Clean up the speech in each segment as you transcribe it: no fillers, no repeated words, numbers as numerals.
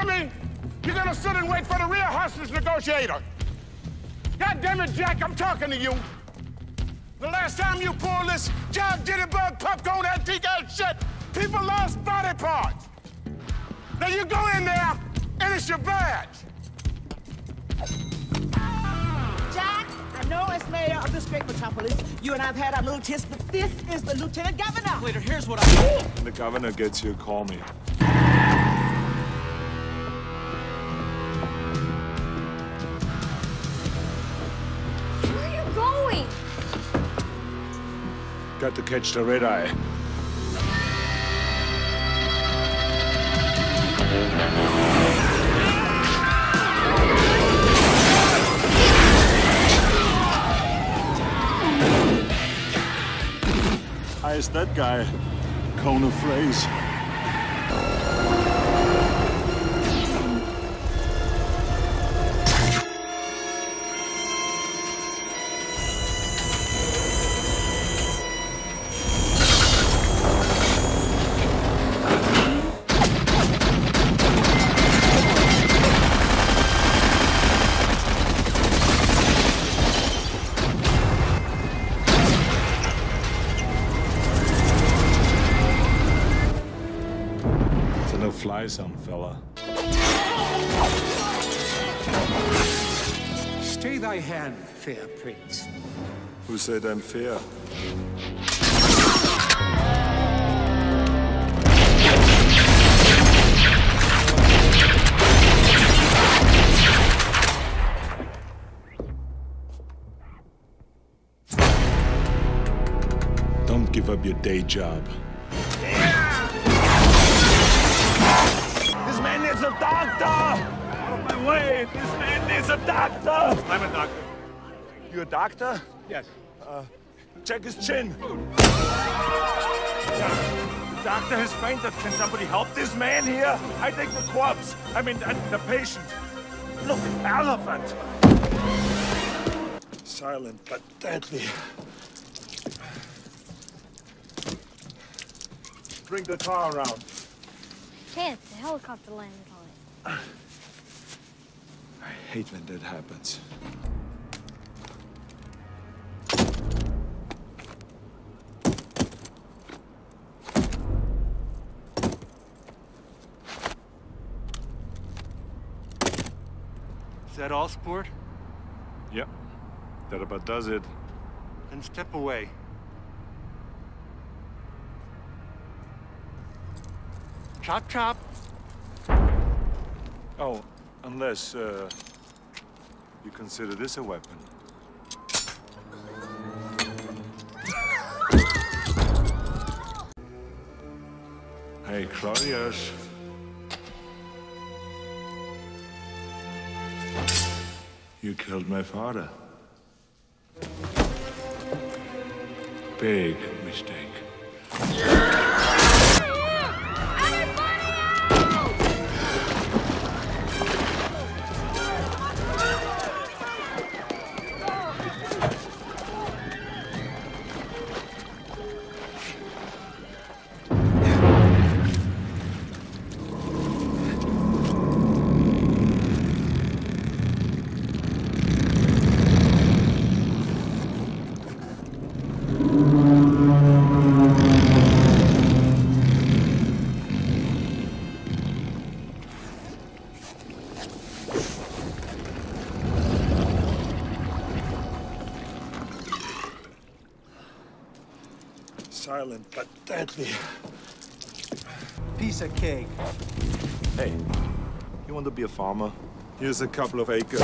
hear me? You're gonna sit and wait for the real hostage negotiator. God damn it, Jack, I'm talking to you. The last time you pulled this job jittybug popcorn antique ass shit, people lost body parts. Now you go in there and it's your badge. Jack, I know as mayor of this great metropolis, you and I have had our little tiff, but this is the lieutenant governor. Later, here's what I... When the governor gets here, call me. Where are you going? Got to catch the red eye. Hi, is that guy? Cone of phrase. Fly some fella. Stay thy hand, fair prince. Who said I'm fair? Don't give up your day job. This man needs a doctor! Out of my way! This man needs a doctor! I'm a doctor. You a doctor? Yes. Check his chin. The doctor has fainted. Can somebody help this man here? I take the corpse. I mean, the patient. Look, elephant. Silent but deadly. Bring the car around. Can't. The helicopter landed on it. I hate when that happens. Is that all, sport? Yep. That about does it. Then step away. Chop, chop. Oh, unless, you consider this a weapon. Hey, Claudius. You killed my father. Big mistake. Silent but deadly. Piece of cake. Hey, you want to be a farmer? Here's a couple of acres.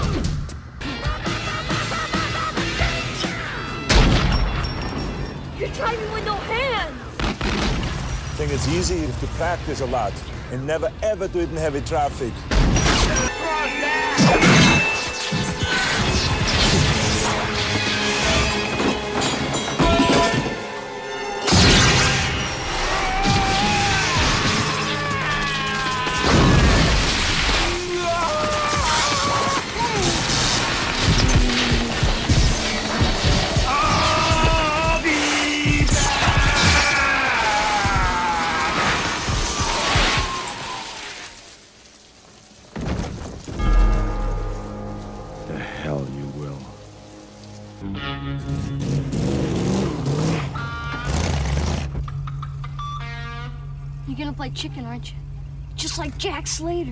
You're driving with no hands! I think it's easy if you practice a lot and never ever do it in heavy traffic. You're gonna play chicken, aren't you? Just like Jack Slater.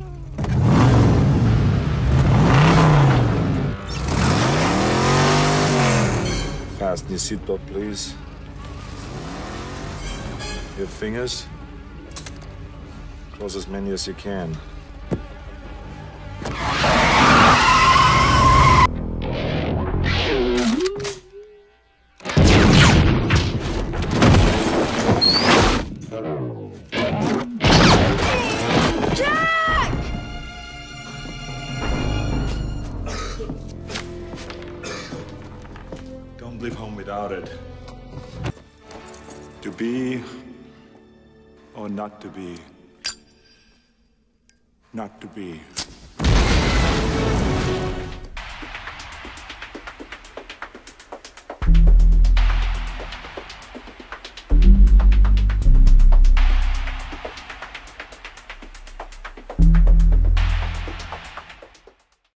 Fasten your seatbelt, please. Your fingers. Close as many as you can. Don't leave home without it. To be or not to be. Not to be.